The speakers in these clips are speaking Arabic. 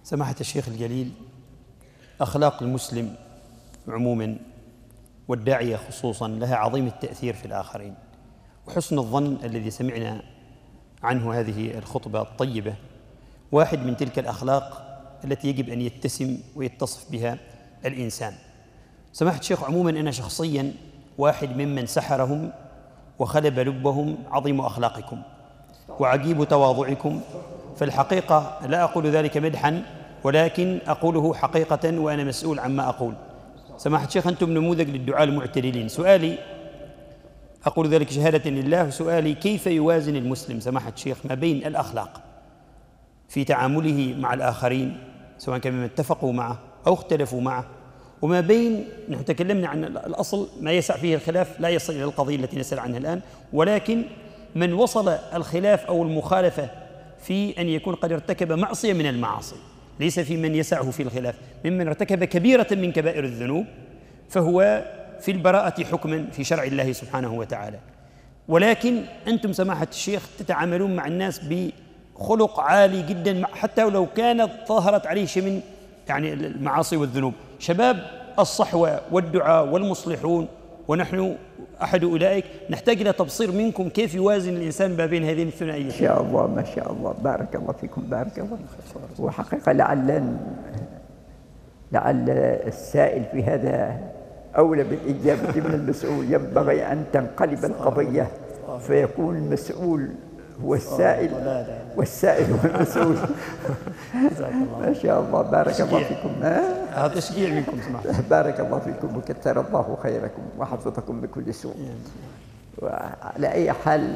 سماحة الشيخ الجليل، أخلاق المسلم عموما والداعية خصوصا لها عظيم التأثير في الآخرين، وحسن الظن الذي سمعنا عنه هذه الخطبة الطيبة واحد من تلك الأخلاق التي يجب أن يتسم ويتصف بها الإنسان. سماحة الشيخ، عموما أنا شخصيا واحد ممن سحرهم وخلب لبهم عظيم أخلاقكم وعجيب تواضعكم، فالحقيقة لا أقول ذلك مدحا ولكن أقوله حقيقة وأنا مسؤول عما أقول. سماحة الشيخ، أنتم نموذج للدعاة المعتدلين. سؤالي، أقول ذلك شهادة لله، سؤالي كيف يوازن المسلم سماحة الشيخ ما بين الأخلاق في تعامله مع الآخرين سواء كان ممن اتفقوا معه أو اختلفوا معه، وما بين، نحن تكلمنا عن الأصل ما يسع فيه الخلاف لا يصل إلى القضية التي نسأل عنها الآن، ولكن من وصل الخلاف أو المخالفة في أن يكون قد ارتكب معصية من المعاصي، ليس في من يسعه في الخلاف، ممن ارتكب كبيرة من كبائر الذنوب، فهو في البراءة حكما في شرع الله سبحانه وتعالى. ولكن أنتم سماحة الشيخ تتعاملون مع الناس بخلق عالي جدا، حتى ولو كانت ظهرت عليه شيء من يعني المعاصي والذنوب. شباب الصحوة والدعاء والمصلحون ونحن أحد أولئك نحتاج إلى تبصير منكم كيف يوازن الإنسان ما بين هذين الثنائيين. ما شاء الله ما شاء الله، بارك الله فيكم، بارك الله. وحقيقة لعل السائل في هذا أولى بالإجابة من المسؤول. ينبغي أن تنقلب القضية فيكون المسؤول هو السائل والسائل هو المسؤول. ما شاء الله، بارك الله فيكم. هذا تشجيع منكم سماحة. بارك الله فيكم وكثر الله خيركم وحفظكم بكل سوء. وعلى أي حال،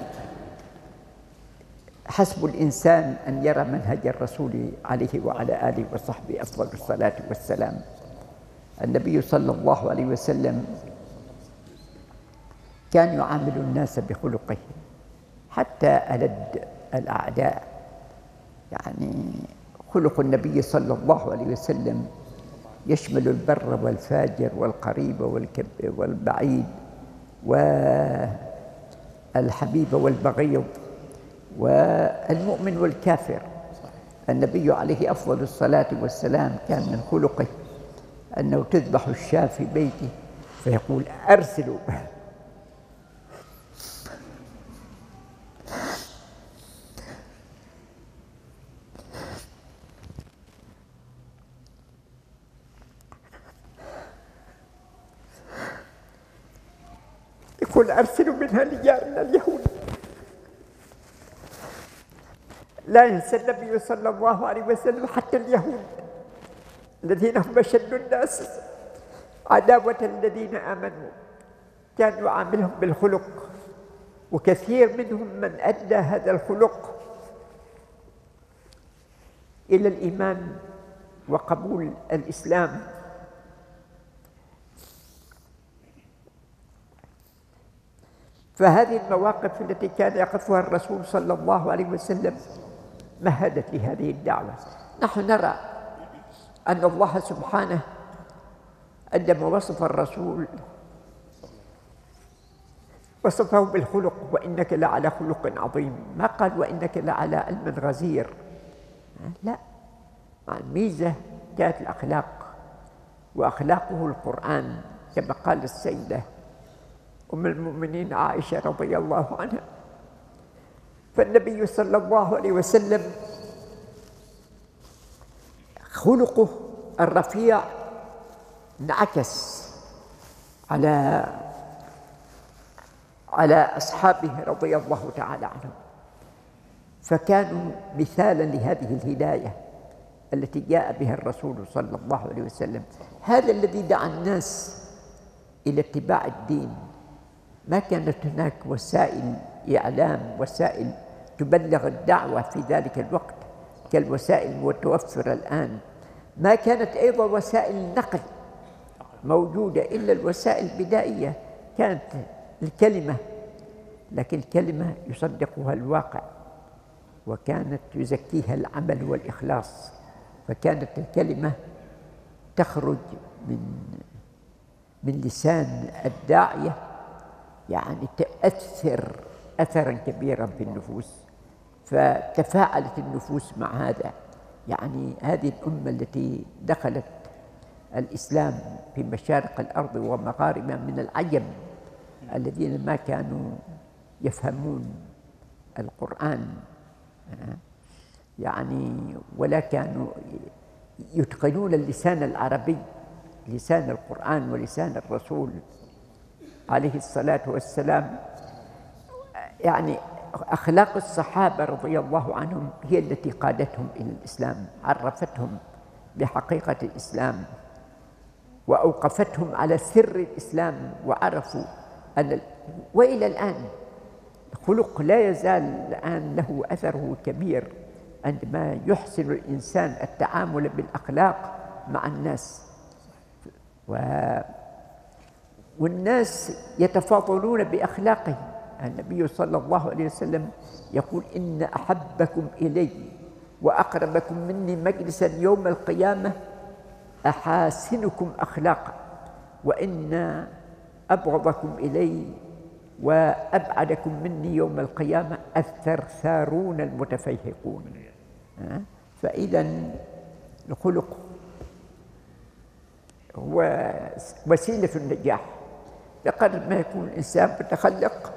حسب الإنسان أن يرى منهج الرسول عليه وعلى آله وصحبه أفضل الصلاة والسلام. النبي صلى الله عليه وسلم كان يعامل الناس بخلقه حتى ألد الأعداء. يعني خلق النبي صلى الله عليه وسلم يشمل البر والفاجر والقريب والبعيد والحبيب والبغيض والمؤمن والكافر. النبي عليه أفضل الصلاة والسلام كان من خلقه أنه تذبح الشاة في بيته فيقول أرسلوا. يقول أرسلوا منها لجارنا اليهود. لا ينسى النبي صلى الله عليه وسلم حتى اليهود الذين هم أشد الناس عداوة الذين آمنوا، كان يعاملهم بالخلق، وكثير منهم من أدى هذا الخلق إلى الإيمان وقبول الإسلام. فهذه المواقف التي كان يقفها الرسول صلى الله عليه وسلم مهدت لهذه الدعوة. نحن نرى أن الله سبحانه عندما وصف الرسول وصفه بالخلق، وإنك لعلى خلق عظيم، ما قال وإنك لعلى علم غزير، لا، مع الميزة كانت الأخلاق، وأخلاقه القرآن كما قال السيدة أم المؤمنين عائشة رضي الله عنها. فالنبي صلى الله عليه وسلم خلقه الرفيع انعكس على أصحابه رضي الله تعالى عنهم، فكانوا مثالا لهذه الهداية التي جاء بها الرسول صلى الله عليه وسلم. هذا الذي دعا الناس إلى اتباع الدين. ما كانت هناك وسائل إعلام، وسائل تبلغ الدعوة في ذلك الوقت كالوسائل المتوفرة الآن. ما كانت أيضا وسائل النقل موجودة إلا الوسائل البدائية. كانت الكلمة، لكن الكلمة يصدقها الواقع، وكانت يزكيها العمل والإخلاص. فكانت الكلمة تخرج من لسان الداعية، يعني تؤثر أثرا كبيرا في النفوس. فتفاعلت النفوس مع هذا، يعني هذه الأمة التي دخلت الإسلام في مشارق الأرض ومغاربها من العجم الذين ما كانوا يفهمون القرآن يعني ولا كانوا يتقنون اللسان العربي، لسان القرآن ولسان الرسول عليه الصلاة والسلام. يعني أخلاق الصحابة رضي الله عنهم هي التي قادتهم إلى الإسلام، عرفتهم بحقيقة الإسلام وأوقفتهم على سر الإسلام، وعرفوا أن وإلى الآن الخلق لا يزال الآن له أثره كبير عندما يحسن الإنسان التعامل بالأخلاق مع الناس، والناس يتفاضلون بأخلاقهم. النبي صلى الله عليه وسلم يقول: إن أحبكم إلي وأقربكم مني مجلسا يوم القيامة أحاسنكم أخلاقا، وإن أبغضكم إلي وأبعدكم مني يوم القيامة الثرثارون المتفيهقون. فإذا الخلق هو وسيلة النجاح. بقدر ما يكون الإنسان متخلق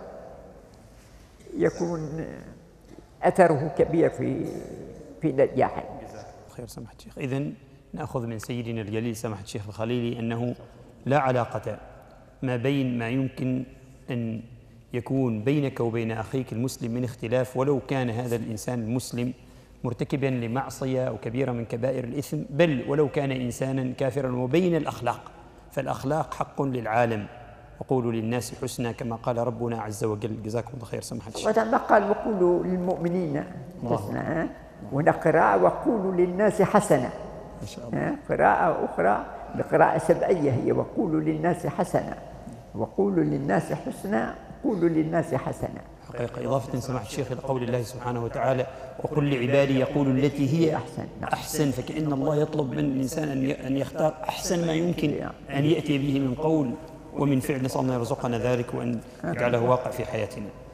يكون أثره كبير في نجاحه. خير سماحة الشيخ. إذن نأخذ من سيدنا الجليل سماحة الشيخ الخليلي أنه لا علاقة ما بين ما يمكن أن يكون بينك وبين أخيك المسلم من اختلاف، ولو كان هذا الإنسان المسلم مرتكبا لمعصية أو كبيرة من كبائر الإثم، بل ولو كان إنسانا كافرا، وبين الأخلاق. فالأخلاق حق للعالم، وقولوا للناس حسنا كما قال ربنا عز وجل. جزاكم الله خير سماحة الشيخ. وما قال: وقولوا للمؤمنين حسنا، ونقرأ وقولوا للناس حسنا. ما شاء الله. قراءة أخرى بقراءة سبعية هي: وقولوا للناس حسنا، وقولوا للناس حسنا، قولوا للناس حسنا. حقيقة إضافة سماحة الشيخ إلى قول الله سبحانه وتعالى: وقل لعبادي يقولوا التي هي أحسن. فكأن الله يطلب من الإنسان أن يختار أحسن ما يمكن أن يأتي به من قول ومن فعل. نسأل الله يرزقنا ذلك وأن يجعله واقع في حياتنا.